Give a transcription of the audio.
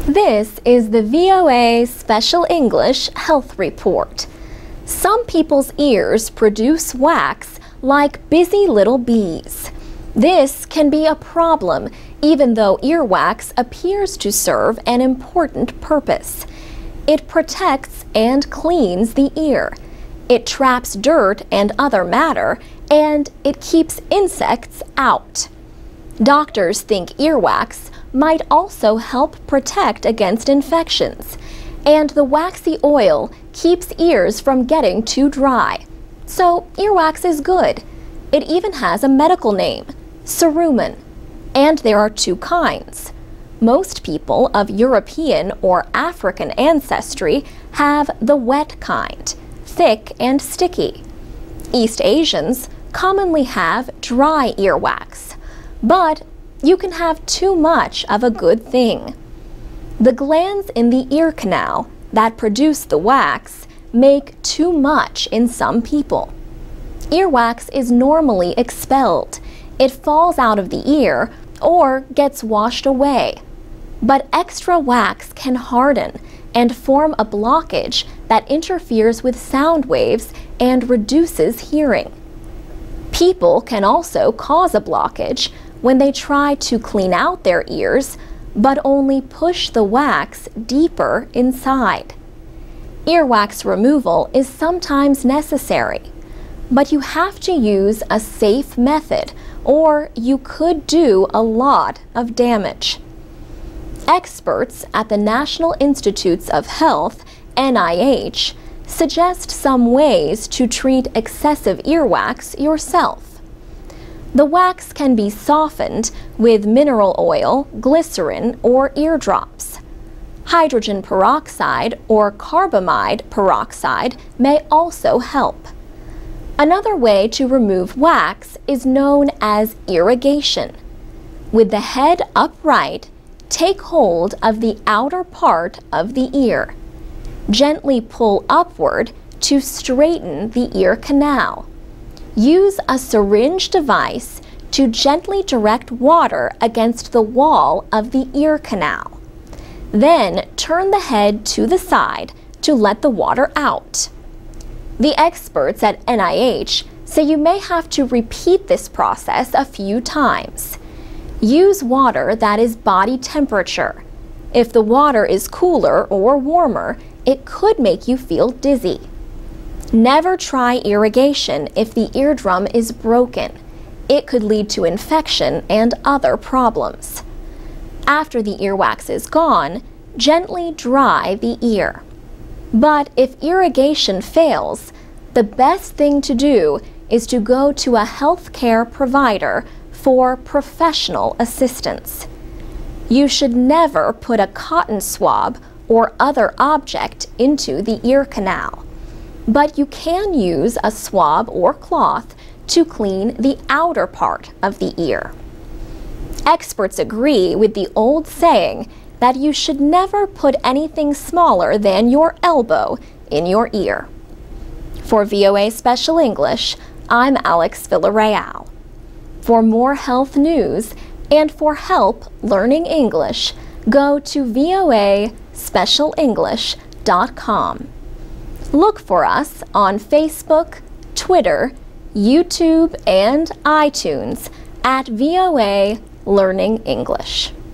This is the VOA Special English Health Report. Some people's ears produce wax like busy little bees. This can be a problem even though earwax appears to serve an important purpose. It protects and cleans the ear. It traps dirt and other matter, and it keeps insects out. Doctors think earwax might also help protect against infections, and the waxy oil keeps ears from getting too dry. So earwax is good. It even has a medical name, cerumen, and there are two kinds. Most people of European or African ancestry have the wet kind, thick and sticky. East Asians commonly have dry earwax, but you can have too much of a good thing. The glands in the ear canal that produce the wax make too much in some people. Earwax is normally expelled. It falls out of the ear or gets washed away. But extra wax can harden and form a blockage that interferes with sound waves and reduces hearing. People can also cause a blockage when they try to clean out their ears, but only push the wax deeper inside. Earwax removal is sometimes necessary, but you have to use a safe method or you could do a lot of damage. Experts at the National Institutes of Health, NIH, suggest some ways to treat excessive earwax yourself. The wax can be softened with mineral oil, glycerin, or eardrops. Hydrogen peroxide or carbamide peroxide may also help. Another way to remove wax is known as irrigation. With the head upright, take hold of the outer part of the ear. Gently pull upward to straighten the ear canal. Use a syringe device to gently direct water against the wall of the ear canal. Then turn the head to the side to let the water out. The experts at NIH say you may have to repeat this process a few times. Use water that is body temperature. If the water is cooler or warmer, it could make you feel dizzy. Never try irrigation if the eardrum is broken. It could lead to infection and other problems. After the earwax is gone, gently dry the ear. But if irrigation fails, the best thing to do is to go to a healthcare provider for professional assistance. You should never put a cotton swab or other object into the ear canal, but you can use a swab or cloth to clean the outer part of the ear. Experts agree with the old saying that you should never put anything smaller than your elbow in your ear. For VOA Special English, I'm Alex Villarreal. For more health news and for help learning English, go to voaspecialenglish.com. Look for us on Facebook, Twitter, YouTube, and iTunes at VOA Learning English.